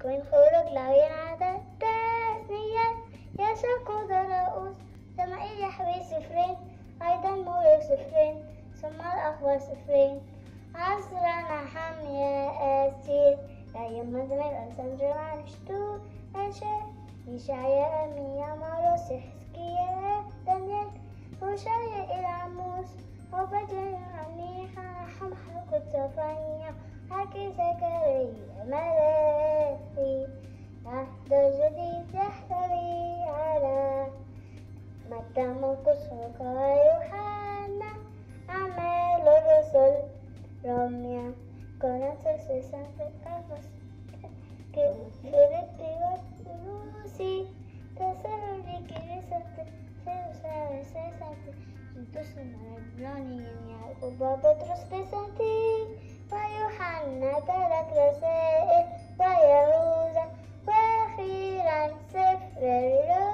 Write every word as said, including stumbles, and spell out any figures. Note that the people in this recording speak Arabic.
من خلق لاوين عدد تثنية يشق رؤوس سمائي يحوي سفرين أيضا مورك سفرين ثم الأخبار سفرين عصرنا حمية أسير أيام مزمر أنسان جمال شتو أنشاء يشعيا أمية مروس حسكية دانيال وشايا إلى عموس وبدل عنيحة حم حلقة صفانية حكي زكريا ملاخي عهد جديد يحتوي على متى مرقس ويوحنا أعمال الرسل رمية كورنثوس وسنة فيليبي وكولوسي تسالونيكي رسالة فيلوسا رسالة تيتوس العبرانيين يعقوب وبطرس رسالتي ويوحنا ثلاث رسائل ويهوذا وأخيرا سفر الرؤيا